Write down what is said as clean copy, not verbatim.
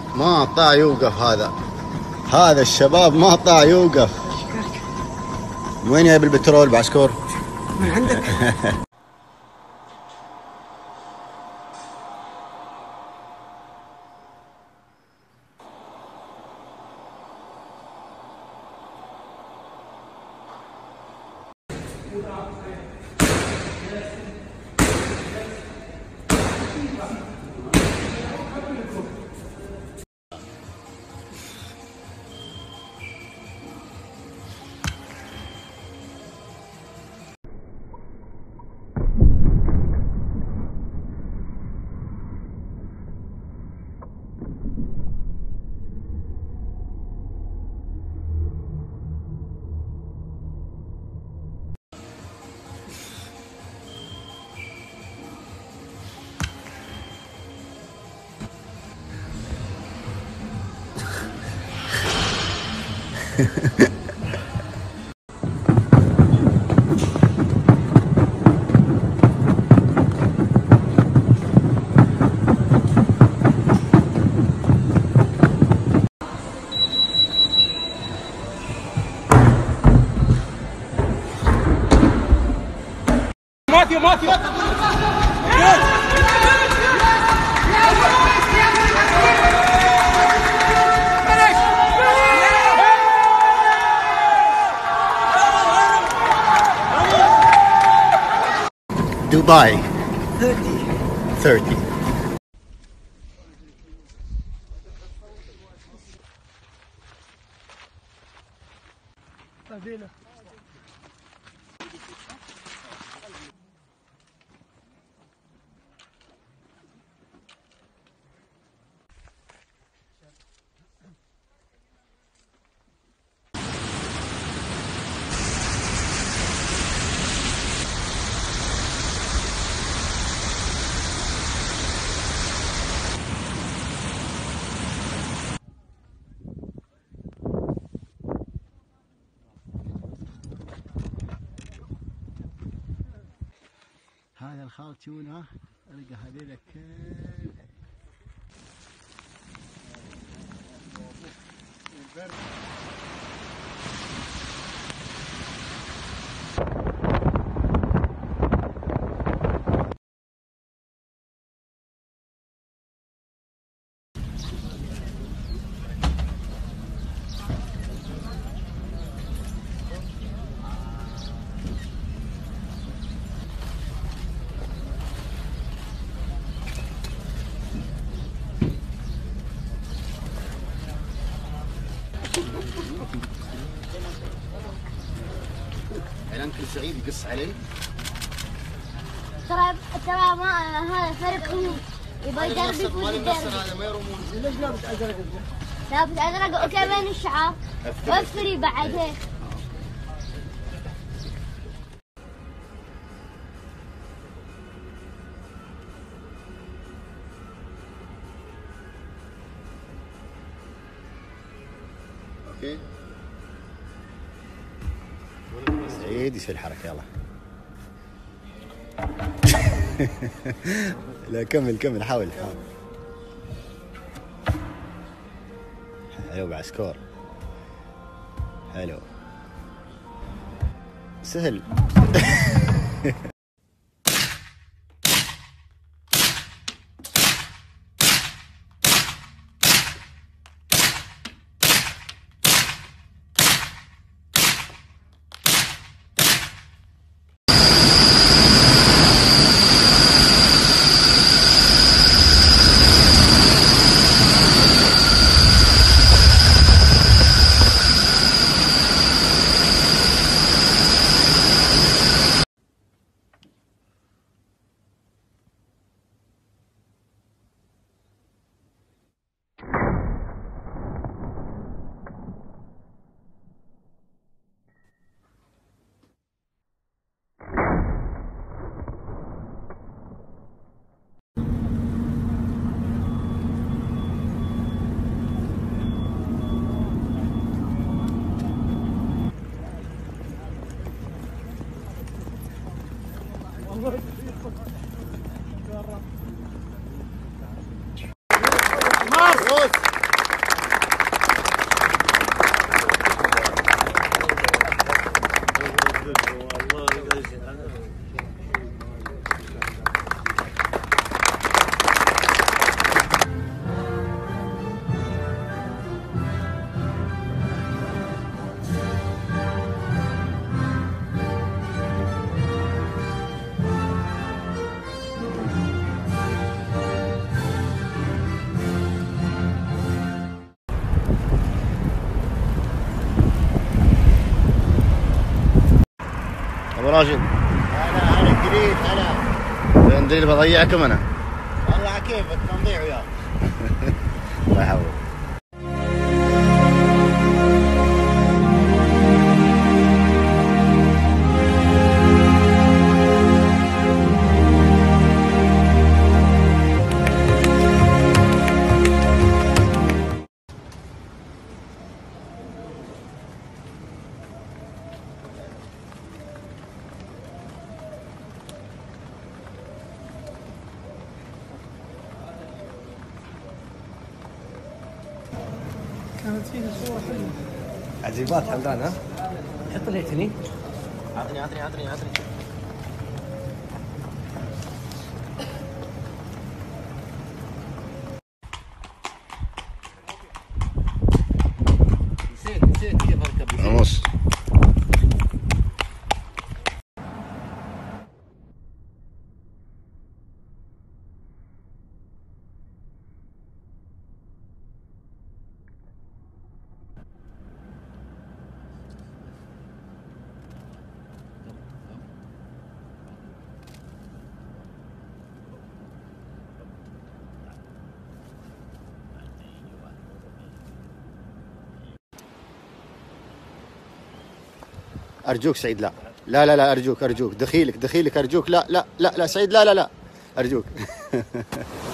ما طاع يوقف هذا الشباب ما طاع يوقف. وين جايب البترول بعسكر؟ من عندك. ماتي دبي 30. هذا الخالتونة القى هذيلا كلها الانكل سعيد يقص علي. ترى ما هذا فرق يبغى يدرب يفوز الدرب. هذا ما يرمون. ليش لابس ازرق؟ لابس ازرق وكمان الشعار وفري بعد هيك. اوكي سعيد يسوي الحركة يلا. لا كمل حاول. حلو بعسكر حلو سهل. مارس ابو راشد. هلا قريب هلا. فين دليل بضيعكم انا؟ والله على كيفك نضيع وياك. الله يحفظك. كانت فيها صورة حلوة. عزيبات حمدان ها؟ حط لي هني. عطني. نسيت كيف اركب. نص. ارجوك سعيد لا لا لا لا ارجوك دخيلك ارجوك لا لا لا لا سعيد لا لا لا ارجوك.